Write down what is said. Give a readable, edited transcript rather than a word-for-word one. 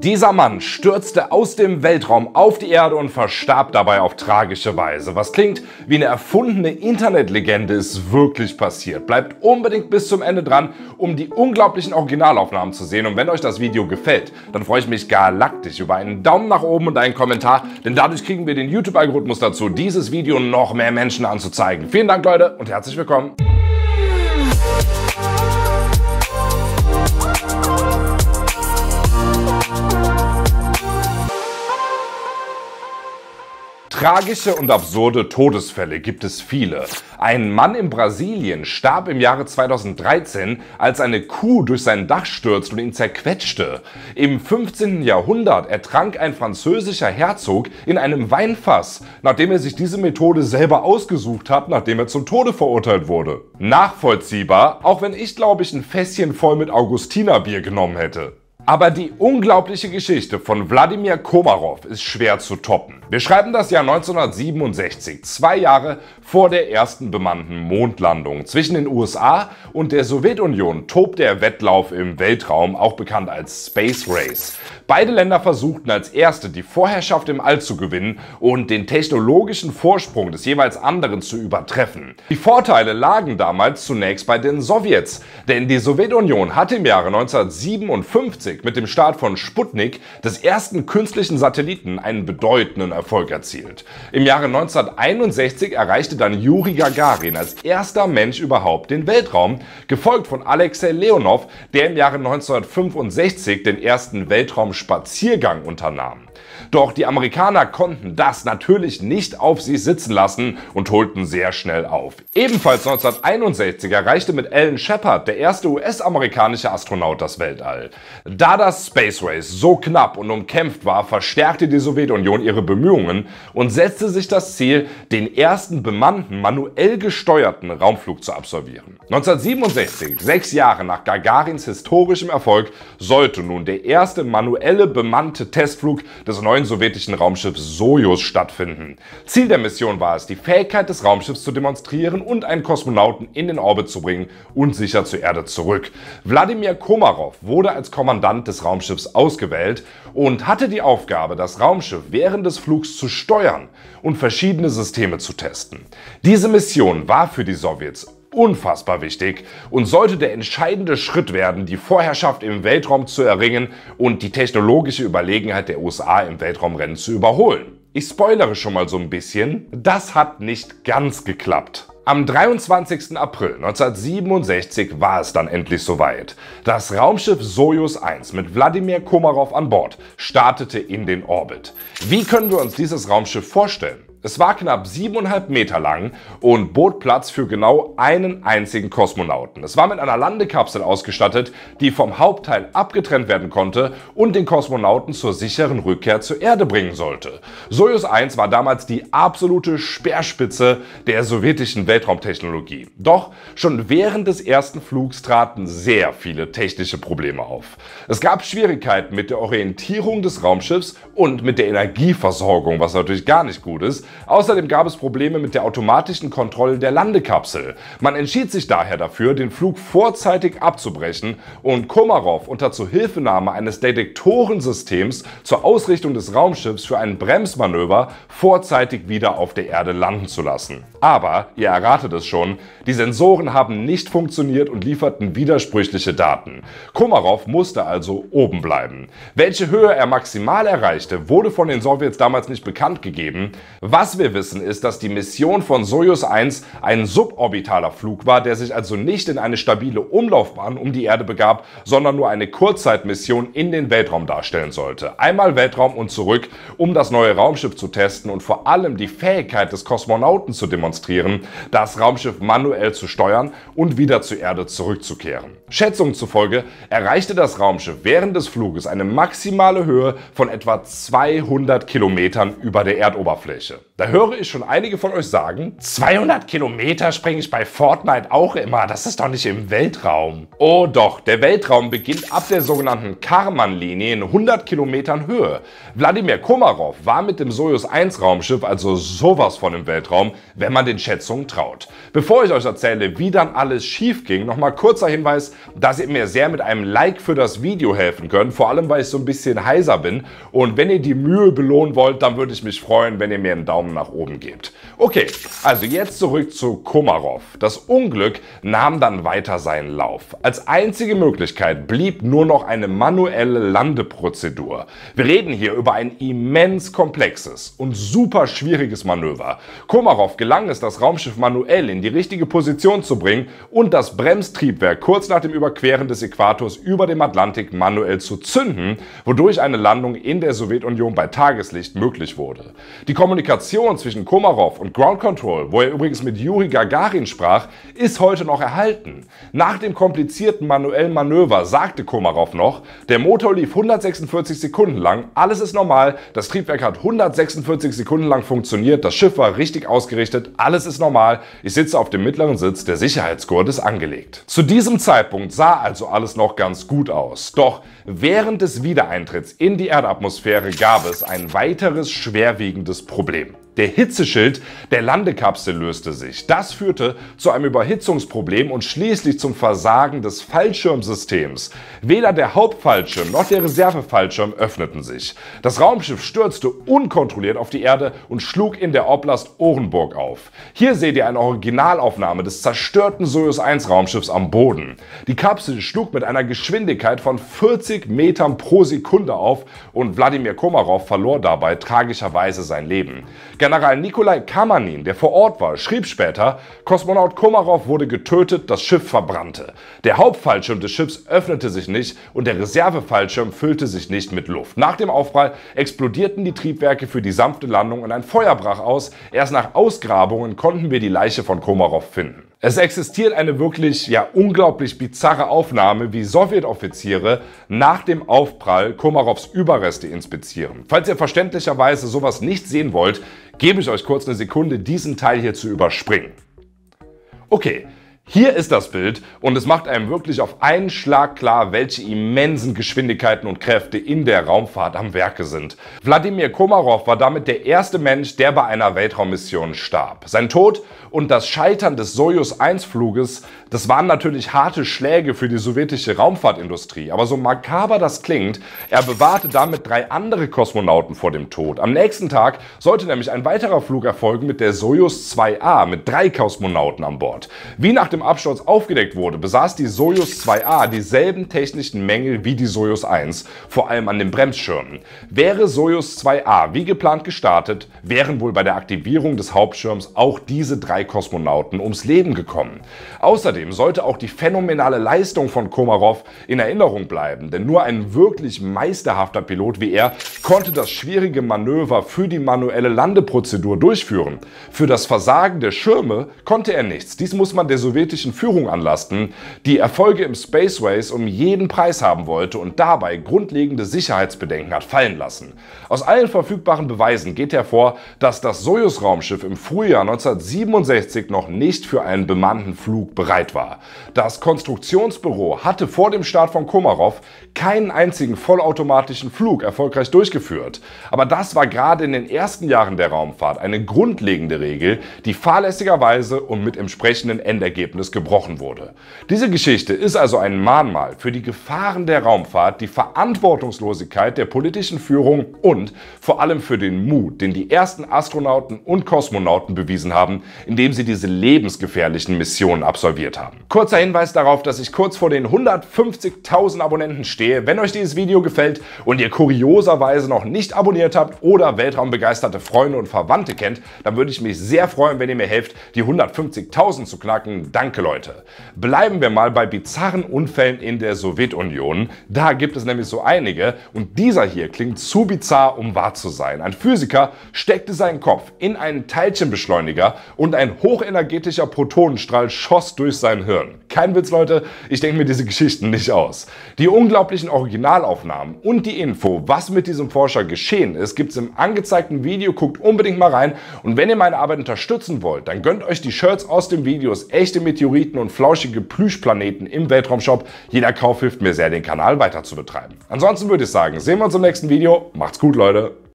Dieser Mann stürzte aus dem Weltraum auf die Erde und verstarb dabei auf tragische Weise. Was klingt wie eine erfundene Internetlegende, ist wirklich passiert. Bleibt unbedingt bis zum Ende dran, um die unglaublichen Originalaufnahmen zu sehen. Und wenn euch das Video gefällt, dann freue ich mich galaktisch über einen Daumen nach oben und einen Kommentar, denn dadurch kriegen wir den YouTube-Algorithmus dazu, dieses Video noch mehr Menschen anzuzeigen. Vielen Dank, Leute, und herzlich willkommen. Tragische und absurde Todesfälle gibt es viele. Ein Mann in Brasilien starb im Jahre 2013, als eine Kuh durch sein Dach stürzte und ihn zerquetschte. Im 15. Jahrhundert ertrank ein französischer Herzog in einem Weinfass, nachdem er sich diese Methode selber ausgesucht hat, nachdem er zum Tode verurteilt wurde. Nachvollziehbar, auch wenn ich, glaube ich, ein Fässchen voll mit Augustinerbier genommen hätte. Aber die unglaubliche Geschichte von Wladimir Komarov ist schwer zu toppen. Wir schreiben das Jahr 1967, 2 Jahre vor der ersten bemannten Mondlandung. Zwischen den USA und der Sowjetunion tobt der Wettlauf im Weltraum, auch bekannt als Space Race. Beide Länder versuchten als erste die Vorherrschaft im All zu gewinnen und den technologischen Vorsprung des jeweils anderen zu übertreffen. Die Vorteile lagen damals zunächst bei den Sowjets, denn die Sowjetunion hatte im Jahre 1957 mit dem Start von Sputnik, des ersten künstlichen Satelliten, einen bedeutenden Erfolg erzielt. Im Jahre 1961 erreichte dann Juri Gagarin als erster Mensch überhaupt den Weltraum, gefolgt von Alexei Leonov, der im Jahre 1965 den ersten Weltraumspaziergang unternahm. Doch die Amerikaner konnten das natürlich nicht auf sich sitzen lassen und holten sehr schnell auf. Ebenfalls 1961 erreichte mit Alan Shepard, der erste US-amerikanische Astronaut, das Weltall. Da das Space Race so knapp und umkämpft war, verstärkte die Sowjetunion ihre Bemühungen und setzte sich das Ziel, den ersten bemannten, manuell gesteuerten Raumflug zu absolvieren. 1967, 6 Jahre nach Gagarins historischem Erfolg, sollte nun der erste manuelle bemannte Testflug des neuen sowjetischen Raumschiffs Sojus stattfinden. Ziel der Mission war es, die Fähigkeit des Raumschiffs zu demonstrieren und einen Kosmonauten in den Orbit zu bringen und sicher zur Erde zurück. Wladimir Komarov wurde als Kommandant des Raumschiffs ausgewählt und hatte die Aufgabe, das Raumschiff während des Flugs zu steuern und verschiedene Systeme zu testen. Diese Mission war für die Sowjets unfassbar wichtig und sollte der entscheidende Schritt werden, die Vorherrschaft im Weltraum zu erringen und die technologische Überlegenheit der USA im Weltraumrennen zu überholen. Ich spoilere schon mal so ein bisschen, das hat nicht ganz geklappt. Am 23. April 1967 war es dann endlich soweit. Das Raumschiff Sojus 1 mit Wladimir Komarov an Bord startete in den Orbit. Wie können wir uns dieses Raumschiff vorstellen? Es war knapp 7,5 Meter lang und bot Platz für genau einen einzigen Kosmonauten. Es war mit einer Landekapsel ausgestattet, die vom Hauptteil abgetrennt werden konnte und den Kosmonauten zur sicheren Rückkehr zur Erde bringen sollte. Sojus 1 war damals die absolute Speerspitze der sowjetischen Weltraumtechnologie. Doch schon während des ersten Flugs traten sehr viele technische Probleme auf. Es gab Schwierigkeiten mit der Orientierung des Raumschiffs und mit der Energieversorgung, was natürlich gar nicht gut ist. Außerdem gab es Probleme mit der automatischen Kontrolle der Landekapsel. Man entschied sich daher dafür, den Flug vorzeitig abzubrechen und Komarov unter Zuhilfenahme eines Detektorensystems zur Ausrichtung des Raumschiffs für ein Bremsmanöver vorzeitig wieder auf der Erde landen zu lassen. Aber, ihr erratet es schon, die Sensoren haben nicht funktioniert und lieferten widersprüchliche Daten. Komarov musste also oben bleiben. Welche Höhe er maximal erreichte, wurde von den Sowjets damals nicht bekannt gegeben. Was wir wissen, ist, dass die Mission von Sojus 1 ein suborbitaler Flug war, der sich also nicht in eine stabile Umlaufbahn um die Erde begab, sondern nur eine Kurzzeitmission in den Weltraum darstellen sollte. Einmal Weltraum und zurück, um das neue Raumschiff zu testen und vor allem die Fähigkeit des Kosmonauten zu demonstrieren, das Raumschiff manuell zu steuern und wieder zur Erde zurückzukehren. Schätzungen zufolge erreichte das Raumschiff während des Fluges eine maximale Höhe von etwa 200 Kilometern über der Erdoberfläche. Da höre ich schon einige von euch sagen, 200 Kilometer springe ich bei Fortnite auch immer, das ist doch nicht im Weltraum. Oh doch, der Weltraum beginnt ab der sogenannten Karman-Linie in 100 Kilometern Höhe. Wladimir Komarov war mit dem Sojus 1 Raumschiff also sowas von im Weltraum, wenn man den Schätzungen traut. Bevor ich euch erzähle, wie dann alles schief ging, nochmal kurzer Hinweis, dass ihr mir sehr mit einem Like für das Video helfen könnt, vor allem weil ich so ein bisschen heiser bin. Und wenn ihr die Mühe belohnen wollt, dann würde ich mich freuen, wenn ihr mir einen Daumen nach oben gebt. Okay, also jetzt zurück zu Komarov. Das Unglück nahm dann weiter seinen Lauf. Als einzige Möglichkeit blieb nur noch eine manuelle Landeprozedur. Wir reden hier über ein immens komplexes und super schwieriges Manöver. Komarov gelang es, das Raumschiff manuell in die richtige Position zu bringen und das Bremstriebwerk kurz nach dem Überqueren des Äquators über dem Atlantik manuell zu zünden, wodurch eine Landung in der Sowjetunion bei Tageslicht möglich wurde. Die Kommunikation zwischen Komarov und Ground Control, wo er übrigens mit Juri Gagarin sprach, ist heute noch erhalten. Nach dem komplizierten manuellen Manöver sagte Komarov noch, der Motor lief 146 Sekunden lang, alles ist normal, das Triebwerk hat 146 Sekunden lang funktioniert, das Schiff war richtig ausgerichtet, alles ist normal, ich sitze auf dem mittleren Sitz, der Sicherheitsgurt ist angelegt. Zu diesem Zeitpunkt sah also alles noch ganz gut aus. Doch während des Wiedereintritts in die Erdatmosphäre gab es ein weiteres schwerwiegendes Problem. Der Hitzeschild der Landekapsel löste sich. Das führte zu einem Überhitzungsproblem und schließlich zum Versagen des Fallschirmsystems. Weder der Hauptfallschirm noch der Reservefallschirm öffneten sich. Das Raumschiff stürzte unkontrolliert auf die Erde und schlug in der Oblast Orenburg auf. Hier seht ihr eine Originalaufnahme des zerstörten Sojus 1 Raumschiffs am Boden. Die Kapsel schlug mit einer Geschwindigkeit von 40 Metern pro Sekunde auf und Wladimir Komarov verlor dabei tragischerweise sein Leben. General Nikolai Kamanin, der vor Ort war, schrieb später, Kosmonaut Komarov wurde getötet, das Schiff verbrannte. Der Hauptfallschirm des Schiffs öffnete sich nicht und der Reservefallschirm füllte sich nicht mit Luft. Nach dem Aufprall explodierten die Triebwerke für die sanfte Landung und ein Feuer brach aus. Erst nach Ausgrabungen konnten wir die Leiche von Komarov finden. Es existiert eine wirklich, unglaublich bizarre Aufnahme, wie Sowjetoffiziere nach dem Aufprall Komarovs Überreste inspizieren. Falls ihr verständlicherweise sowas nicht sehen wollt, gebe ich euch kurz eine Sekunde, diesen Teil hier zu überspringen. Okay. Hier ist das Bild und es macht einem wirklich auf einen Schlag klar, welche immensen Geschwindigkeiten und Kräfte in der Raumfahrt am Werke sind. Wladimir Komarov war damit der erste Mensch, der bei einer Weltraummission starb. Sein Tod und das Scheitern des Sojus 1 Fluges, das waren natürlich harte Schläge für die sowjetische Raumfahrtindustrie. Aber so makaber das klingt, er bewahrte damit 3 andere Kosmonauten vor dem Tod. Am nächsten Tag sollte nämlich ein weiterer Flug erfolgen mit der Sojus 2A mit 3 Kosmonauten an Bord. Wie nach dem Absturz aufgedeckt wurde, besaß die Sojus 2A dieselben technischen Mängel wie die Sojus 1, vor allem an den Bremsschirmen. Wäre Sojus 2A wie geplant gestartet, wären wohl bei der Aktivierung des Hauptschirms auch diese 3 Kosmonauten ums Leben gekommen. Außerdem sollte auch die phänomenale Leistung von Komarov in Erinnerung bleiben, denn nur ein wirklich meisterhafter Pilot wie er konnte das schwierige Manöver für die manuelle Landeprozedur durchführen. Für das Versagen der Schirme konnte er nichts. Dies muss man der sowjetischen Führung anlasten, die Erfolge im Space Race um jeden Preis haben wollte und dabei grundlegende Sicherheitsbedenken hat fallen lassen. Aus allen verfügbaren Beweisen geht hervor, dass das Sojus-Raumschiff im Frühjahr 1967 noch nicht für einen bemannten Flug bereit war. Das Konstruktionsbüro hatte vor dem Start von Komarov keinen einzigen vollautomatischen Flug erfolgreich durchgeführt. Aber das war gerade in den ersten Jahren der Raumfahrt eine grundlegende Regel, die fahrlässigerweise und mit entsprechendem Endergebnis gebrochen wurde. Diese Geschichte ist also ein Mahnmal für die Gefahren der Raumfahrt, die Verantwortungslosigkeit der politischen Führung und vor allem für den Mut, den die ersten Astronauten und Kosmonauten bewiesen haben, indem sie diese lebensgefährlichen Missionen absolviert haben. Kurzer Hinweis darauf, dass ich kurz vor den 150.000 Abonnenten stehe. Wenn euch dieses Video gefällt und ihr kurioserweise noch nicht abonniert habt oder weltraumbegeisterte Freunde und Verwandte kennt, dann würde ich mich sehr freuen, wenn ihr mir helft, die 150.000 zu knacken. Danke, Leute. Bleiben wir mal bei bizarren Unfällen in der Sowjetunion. Da gibt es nämlich so einige und dieser hier klingt zu bizarr, um wahr zu sein. Ein Physiker steckte seinen Kopf in einen Teilchenbeschleuniger und ein hochenergetischer Protonenstrahl schoss durch sein Hirn. Kein Witz, Leute, ich denke mir diese Geschichten nicht aus. Die unglaublichen Originalaufnahmen und die Info, was mit diesem Forscher geschehen ist, gibt es im angezeigten Video. Guckt unbedingt mal rein. Und wenn ihr meine Arbeit unterstützen wollt, dann gönnt euch die Shirts aus dem Videos, echte Meteoriten und flauschige Plüschplaneten im Weltraumshop. Jeder Kauf hilft mir sehr, den Kanal weiter zu betreiben. Ansonsten würde ich sagen, sehen wir uns im nächsten Video. Macht's gut, Leute.